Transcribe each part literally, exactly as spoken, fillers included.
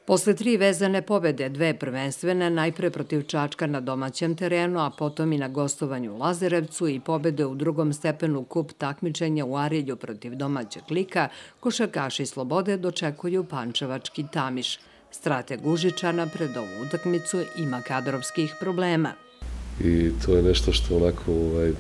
Posle tri vezane pobede, dve prvenstvene, najpre protiv Čačka na domaćem terenu, a potom i na gostovanju u Lazarevcu i pobede u drugom stepenu kup takmičenja u Arilju protiv domaćeg Lika, košarkaši Slobode dočekuju pančevački Tamiš. Strateg Užičana pred ovu utakmicu ima kadrovskih problema. I to je nešto što onako, ovaj,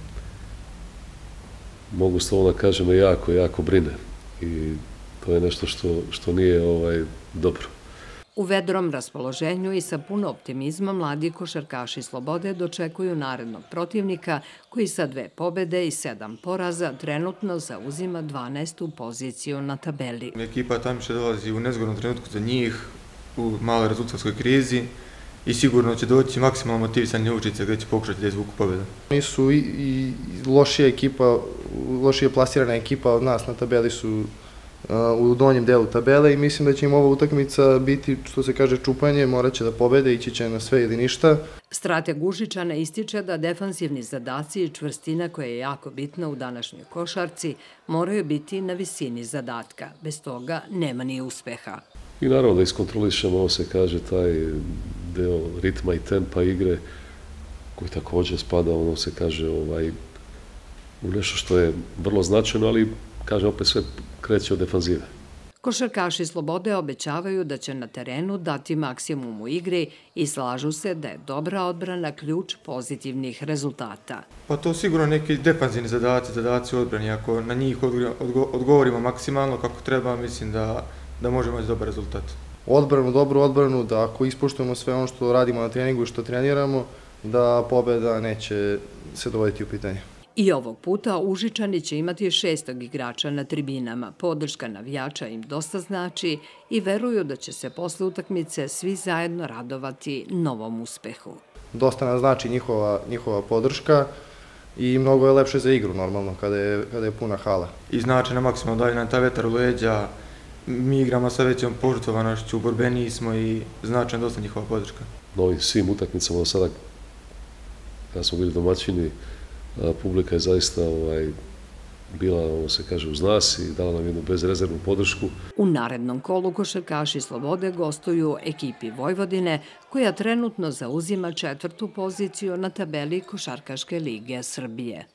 mogu slobodno kažem, jako, jako brine. I to je nešto što, što nije ovaj, dobro. U vedrom raspoloženju i sa puno optimizma mladi košarkaši Slobode dočekuju narednog protivnika koji sa dve pobede i sedam poraza trenutno zauzima dvanaestu poziciju na tabeli. Ekipa Tamiša dolazi u nezgodnom trenutku za njih, u maloj rezultatskoj krizi i sigurno će doći maksimalno motivisani Užice gdje će pokušati da izvuku pobedu. Oni su i, i lošija ekipa, lošije plasirana ekipa od nas na tabeli su u donjem delu tabele i mislim da će im ova utakmica biti, što se kaže, čupanje, morat će da pobede, ići će na sve ili ništa. Strateg Užičana ističe da defansivni zadaci i čvrstina koja je jako bitna u današnjoj košarci moraju biti na visini zadatka. Bez toga nema ni uspeha. I naravno da iskontrolišemo, ovo se kaže, taj deo ritma i tempa igre koji također spada, ono se kaže, ovaj, u nešto što je vrlo značajno, ali kažem opet sve kreće od defanzive. Košarkaši Slobode obećavaju da će na terenu dati maksimum u igri i slažu se da je dobra odbrana ključ pozitivnih rezultata. Pa to sigurno neki defanzivni zadaci, zadaci u odbrani. Ako na njih odgovorimo maksimalno kako treba, mislim da, da možemo imati dobar rezultat. Odbranu, dobru odbranu, da ako ispoštujemo sve ono što radimo na treningu i što treniramo, da pobeda neće se dovoditi u pitanje. I ovog puta Užičani će imati šestog igrača na tribinama. Podrška navijača im dosta znači i veruju da će se posle utakmice svi zajedno radovati novom uspehu. Dosta nam znači njihova, njihova podrška i mnogo je lepše za igru normalno kada je, kada je puna hala. I znači na maksimalno dalje nam ta vetar u leđa, mi igramo sa većom požrtvovanošću, borbeniji smo i znači dosta njihova podrška. Na ovim svim utakmicama do sada, kada smo bili domaćini, publika je zaista ovaj, bila, ovo se kaže, uz nas i dala nam jednu bezrezervnu podršku. U narednom kolu košarkaši Slobode gostuju ekipi Vojvodine, koja trenutno zauzima četvrtu poziciju na tabeli Košarkaške lige Srbije.